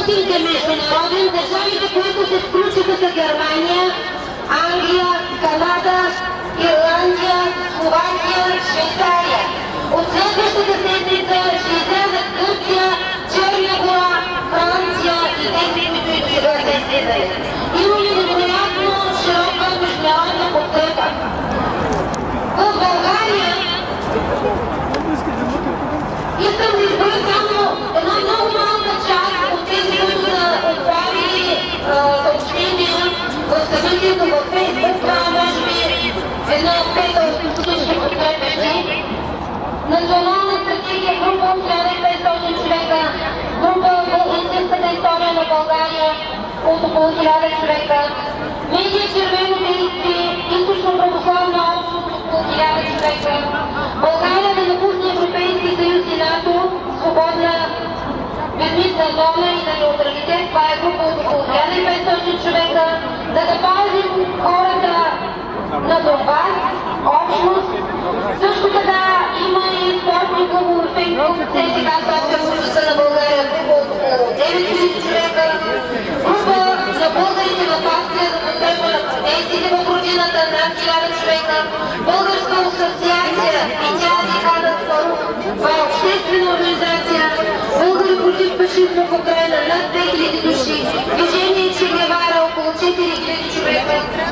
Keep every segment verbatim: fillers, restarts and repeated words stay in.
митинг е международен. Държавите, които се включиха, са Германия, Англия, Канада, Ирландия, Словакия, Швейцария. От следващата седмица ще излязат Гърция, Черна гора, Франция и тези, които и сега са излизали. Имаме невероятно широка международна подкрепа. В България искам да избера само една много малка част от тези, които са отправили съобщения в събитието във Фейсбук. Това може би една пета от всички подкрепящи. Национална стратегия, група от хиляда и петстотин човека, група Истинската история на България от около хиляда човека, медия Червено действие, източно православна общност от около хиляда човека, България да напусне Европейски съюз и НАТО, свободна безмитна зона и на неутралитет, това е група от около хиляда и петстотин човека, да запазим хората на Донбас, общност. Също така има и спортни клубове в Фейсбук, ЦСКА София, които са на България, група от около девет хиляди човека, група за българите в Австрия за подкрепа на протестите в родината, над хиляда човека, българска асоциация и тя се казва Спорух, това е обществена организация, българи против фашизма в Украйна, над две хиляди души, движение Че Гевара, около четири хиляди човека.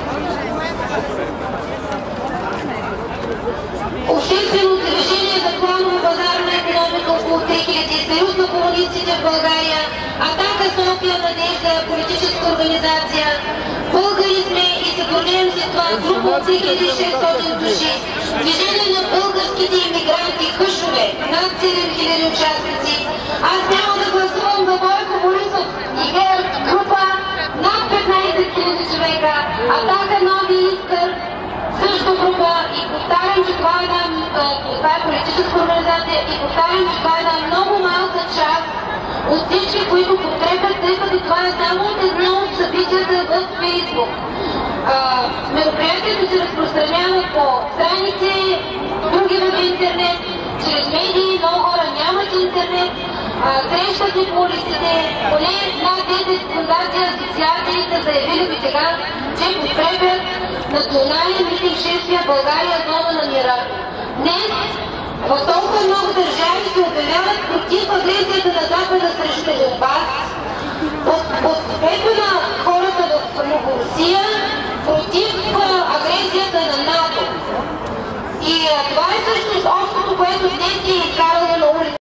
Обществено движение за планова пазарна икономика около три хиляди, Съюз на комунистите в България, Атака София Надежда, политическа организация, българи сме и се гордеем с това, група от три хиляди и шестстотин души, движение на българските иммигранти Хъшове, над седем хиляди участници. Аз няма да гласувам за Бойко Борисов и ГЕРБ, група над петнайсет хиляди човека, Атака Нови Искър, също група, и повтарям, че това е, една, това е политическа организация, и повтарям, че това е една много малка част от всички, които подкрепят, тъй като това е само от едно от събитията в Фейсбук. Мероприятието се разпространява по страници, други в интернет, чрез медии, много хора нямат интернет, срещат и по улиците, поне над десет фундации, асоциации са заявили до сега, че подкрепят национален митинг шествия България зона на мира. Днес в толкова много държави се обявяват против агресията на Запада срещу Донбас, подкрепа на хората в Русия, против агресията на НАТО. И това е всъщност общото, което днес е изказано.